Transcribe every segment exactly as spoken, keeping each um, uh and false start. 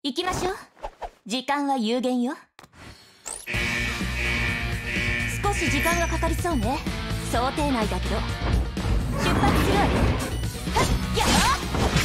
行きましょう。時間は有限よ。少し時間がかかりそうね。想定内だけど出発するわよ。はっやー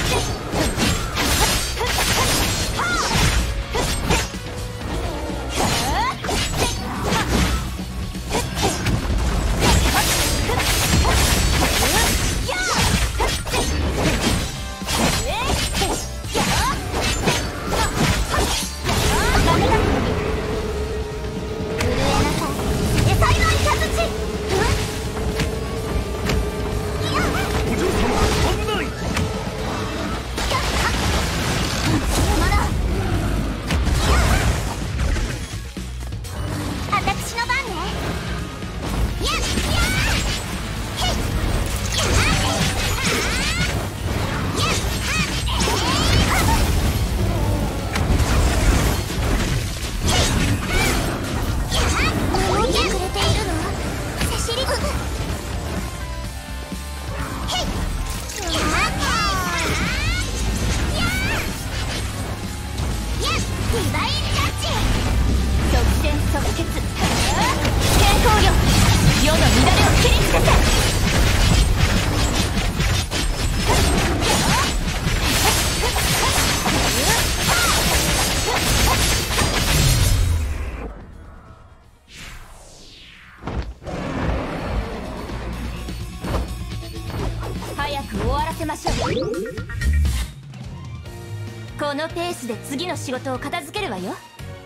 このペースで次の仕事を片付けるわよ。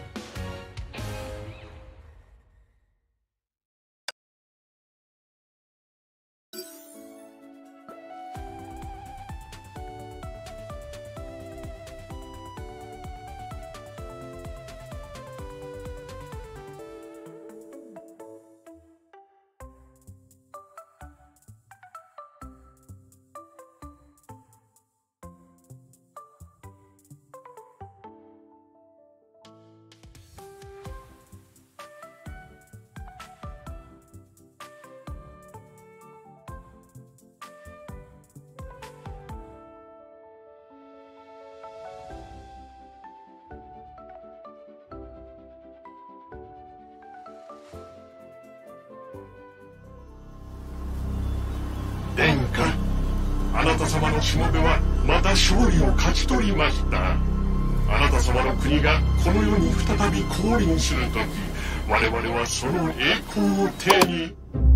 殿下、あなた様のしもべはまた勝利を勝ち取りました。あなた様の国がこの世に再び降臨するとき、我々はその栄光を手に